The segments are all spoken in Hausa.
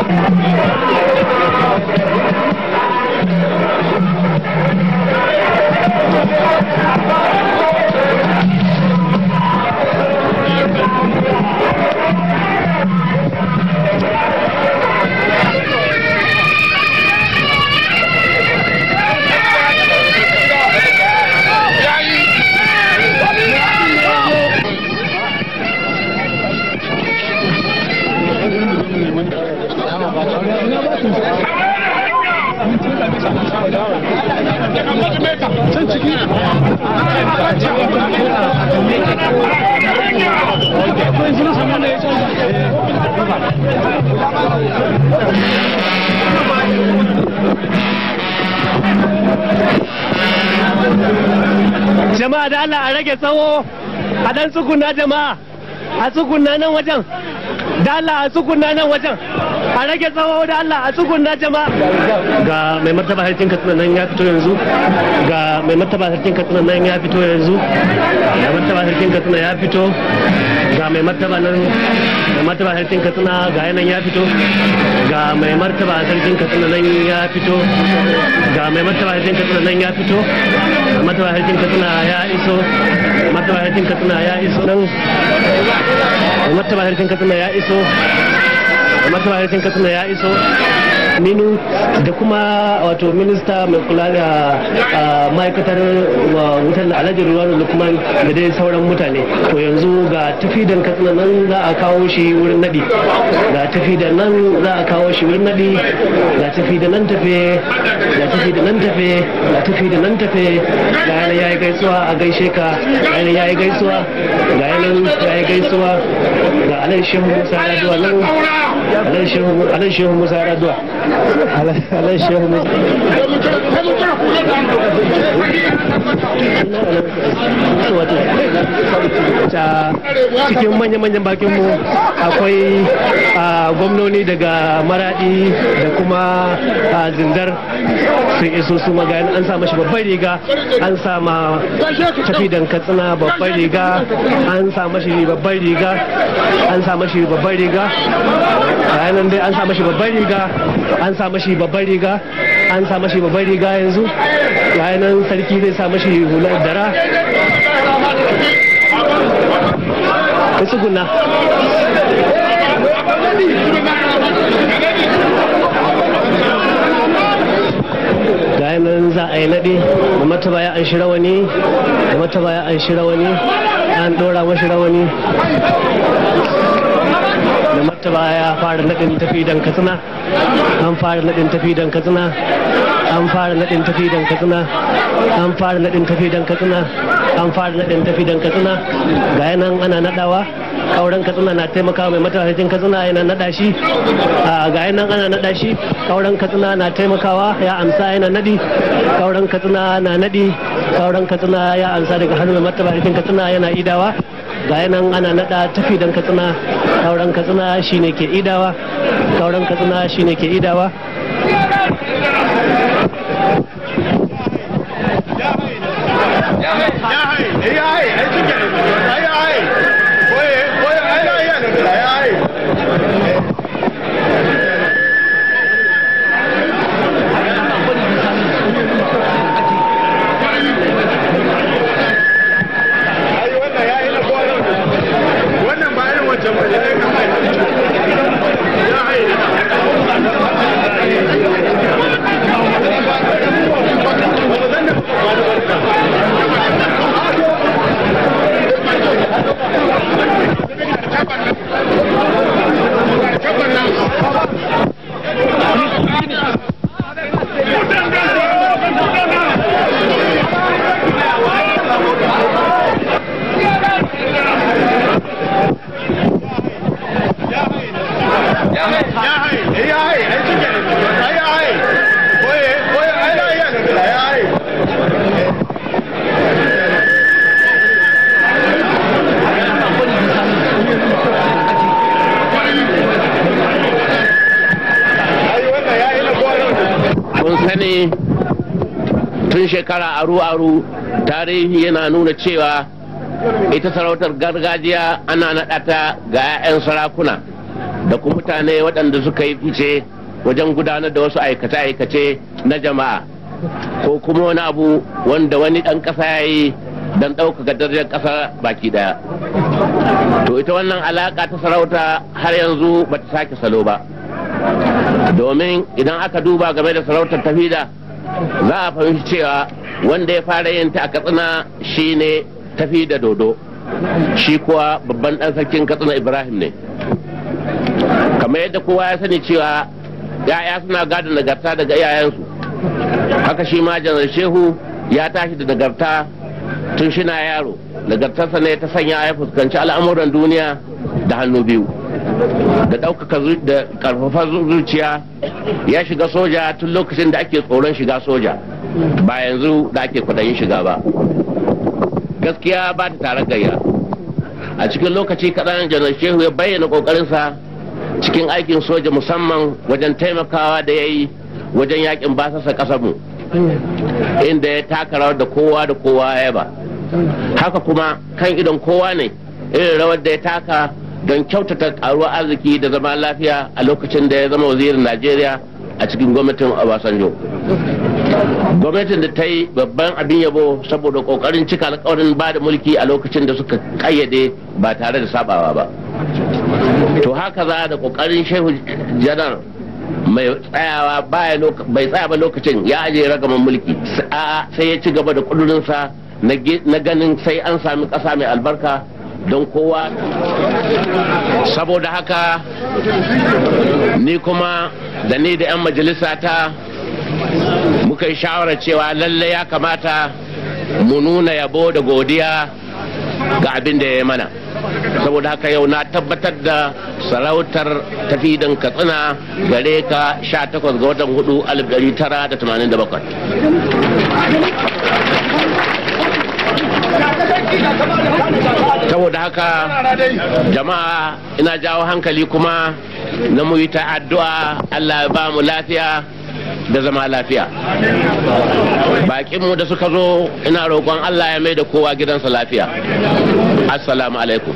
Jama'a da Allah a rage tsawo a dan tsuguna jama'a a tsuguna nan wajen da Allah a tsuguna nan wajen a rage tsawo da Allah a tsuguna jama'a. Ga mai martaba sarkin Katsina nan ya fito yanzu, ga mai martaba sarkin Katsina nan ya fito yanzu, mai martaba sarkin Katsina ya fito, ga mai martaba nan mai martaba sarkin Katsina ga yanan ya fito, ga mai martaba sarkin Katsina nan ya fito, ga mai martaba sarkin Katsina nan ya fito, mai martaba sarkin Katsina ya iso, mai martaba sarkin Katsina ya iso nan, mai martaba sarkin Katsina ya iso, mai martaba sarkin Katsina ya iso. Ninu da kuma wato minista mai kula da ma'aikatar wutar da Alhaji Ruwan Lukman da dai sauran mutane. To yanzu ga tafi da Katsina nan za a kawo shi wurin nadi, ga tafi da nan za a kawo shi wurin nadi, ga tafi da nan tafe, ga tafi da nan tafe, ga tafi da nan tafe, ga yana yayi gaisuwa a gaishe ka, ga yana yayi gaisuwa, ga yana yayi gaisuwa, ga Alhaji Shehu Musa Raduwa nan, Alhaji Shehu Musa Raduwa. Alhaji Shehu Musa cikin manya-manyan bakinmu akwai gwamnoni daga Maradi da kuma Zindar sun iso su magana. An sa mashi babbar riga, an sa ma tafi dan Katsina babbar riga, an sa mashi babbar riga, an sa mashi babbar riga, bayanan dai an sa mashi babbar riga, an sa mashi babbar riga, an sa mashi babbar riga yanzu bayanan sarki zai sa mashi hular dara. Tsuguna gayanan za a yi naɗe da mataba ya an shi rawani, da mataba ya an shi rawani, an ɗora mashi rawani, da mataba ya fara naɗin tafi dan Katsina, an fara naɗin tafi dan Katsina, an fara naɗin tafi dan Katsina, an fara naɗin tafi dan Katsina, an fara naɗin tafi dan Katsina. Ga yanan ana naɗawa, kauran Katsina na taimakawa mai matafajin Katsina yana naɗa shi, ga yanan ana naɗa shi, kauran Katsina na taimakawa ya amsa yana naɗi, kauran Katsina na naɗi, kauran Katsina ya amsa daga hannun mai matafajin Katsina yana idawa. Ga yanan ana naɗa tafi dan Katsina, kauran Katsina shine ke idawa, kauran Katsina shine ke idawa. Tun shekara aru-aru tarihi yana nuna cewa ita sarautar gargajiya ana naɗa ta ga 'ya'yan sarakuna, da kuma mutane waɗanda suka yi fice wajen gudanar da wasu aikace-aikace na jama'a ko kuma wani abu wanda wani ɗan ƙasa ya yi don ɗaukaka darajar ƙasa baki ɗaya. To ita wannan alaƙa ta sarauta har yanzu ba ta sake salo ba, domin idan aka duba game da sarautar tafida za a fahimci cewa wanda ya fara yin ta a Katsina shine Tafida Dodo, shi kuwa babban ɗan sarkin Katsina Ibrahim ne. Kamar yadda kowa ya sani cewa ya'ya suna gadon nagarta daga iyayensu, haka shi ma Janar Shehu ya tashi da nagarta tun shina yaro. Nagartarsa ne ta sanya ya fuskanci al'amuran duniya da hannu biyu, da ɗaukaka da ƙarfafa zuciya. Ya shiga soja tun lokacin da ake tsoron shiga soja, ba yanzu da ake kwaɗayin shiga ba. Gaskiya ba ta tare gayya. A cikin lokaci kaɗan Janar Shehu ya bayyana ƙoƙarinsa cikin aikin soja, musamman wajen taimakawa da ya yi wajen yakin basasa ƙasarmu, inda ya taka rawar da kowa ya ba. Haka kuma kan idon kowa ne irin rawar da ya taka don kyautata karuwar arziki da zama lafiya a lokacin da ya zama wazirin Najeriya a cikin gwamnatin Obasanjo. Gwamnatin da ta yi babban abin yabo saboda kokarin cika alkawarin ba da mulki a lokacin da suka kayyade ba tare da sabawa ba. To haka za da kokarin Shehu Janar mai tsayawa bai tsaya ba lokacin ya ajiye ragaman mulki, sai ya ci gaba da kudurinsa na ganin sai an sami ƙasa mai albarka don kowa. Saboda haka ni kuma da ni da 'yan majalisa ta muka yi shawarar cewa lalle ya kamata mu nuna yabo da godiya ga abin da ya yi mana. Saboda haka yau na tabbatar da sarautar Tafidan Katsina gare ka 18 ga watan 4 1987. Saboda haka jama'a ina jawo hankali kuma na mu yi ta addu'a Allah ya ba mu lafiya da zama lafiya. Bakinmu da suka zo ina roƙon Allah ya mai da kowa gidansa lafiya. Assalamu alaikum.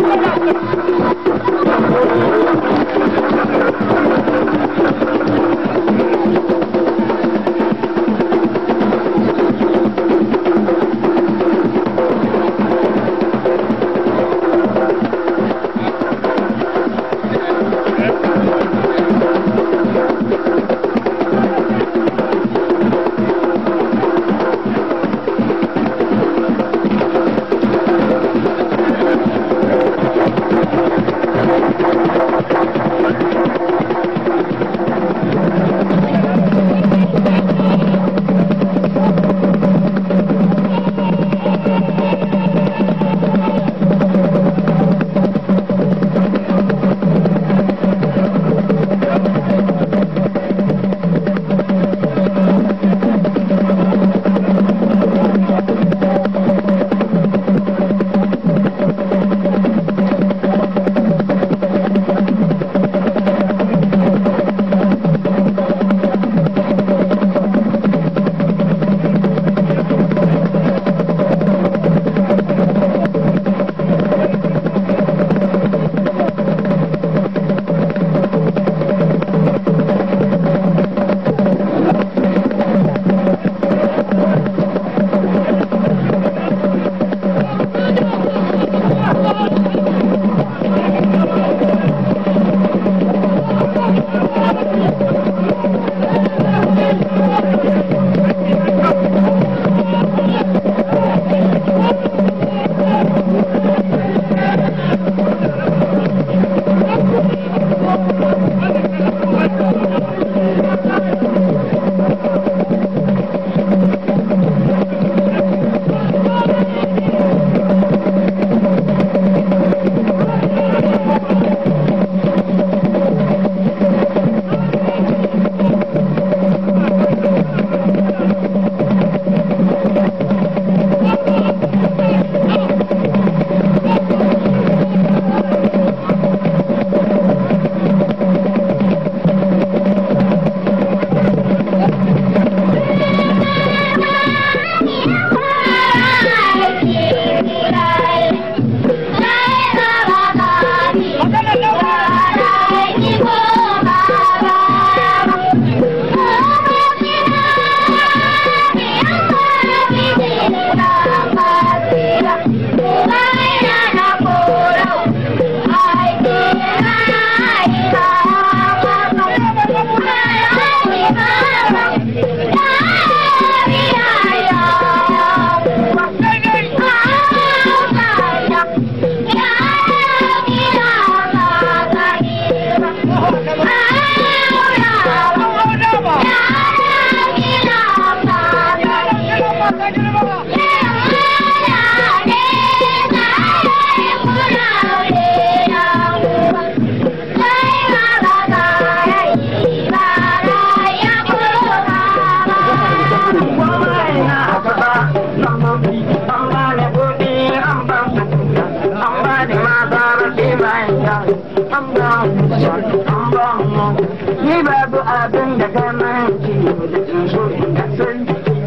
Ni babu abin da ka manci da so da san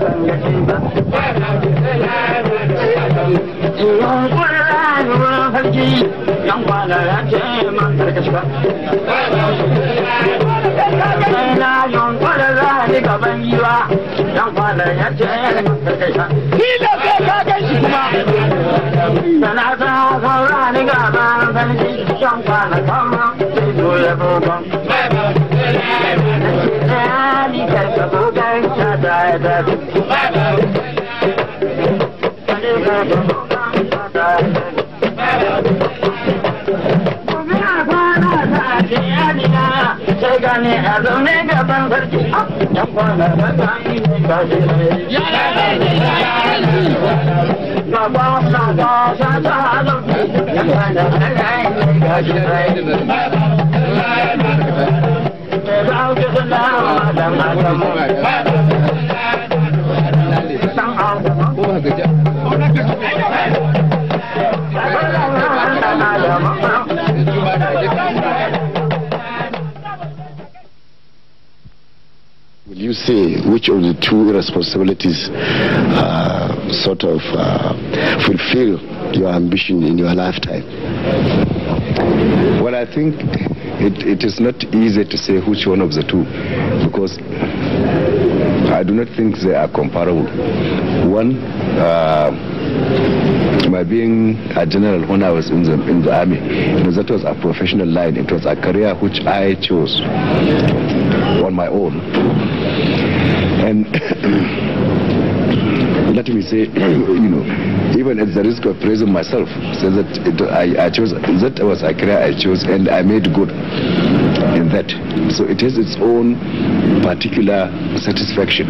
ba. Yan kwana ruwan harki yan kwana ya ce man karkashi ba. Na yan kwana za ni gaban yiwa yan kwana ya ce man karkashi ba. Ni da kai ka gan shi kuma. Sana ta saura ni gaban sarki yan kwana kama sai zo ya buga. Gane a zaune gaban sarki yan kwana da gani ne gashi gaba na gasa ta zaune yan kwana da gani ne gashi Will you say which of the two responsibilities sort of fulfill your ambition in your lifetime? Well, I think it is not easy to say which one of the two, because I do not think they are comparable. One, my being a general when I was in the army, that was a professional line. It was a career which I chose on my own. And let me say, even at the risk of praising myself, say that I chose, that was a career I chose, and I made good in that. So it has its own particular satisfaction.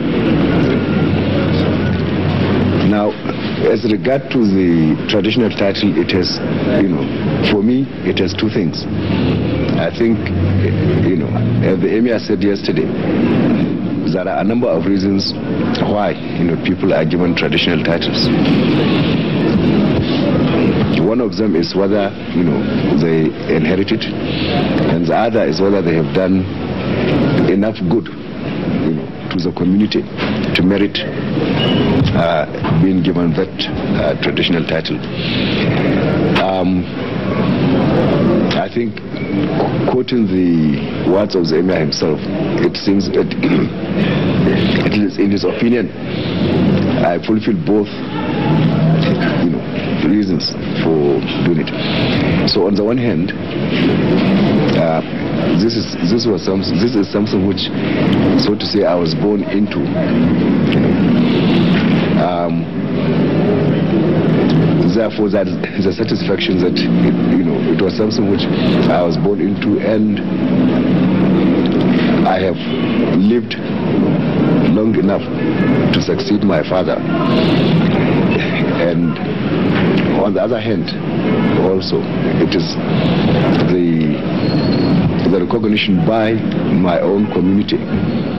Now, as regard to the traditional title, it has, for me, it has two things. I think, as the Emir said yesterday, there are a number of reasons why, people are given traditional titles. One of them is whether, they inherit it, and the other is whether they have done enough good, to the community to merit being given that traditional title. I think, quoting the words of the Emir himself, it seems that it is, in his opinion, I fulfill both, reasons for doing it. So on the one hand, this is something which, so to say, I was born into. Therefore, that is a satisfaction that it was something which I was born into, and I have lived long enough to succeed my father. And on the other hand, also, it is the recognition by my own community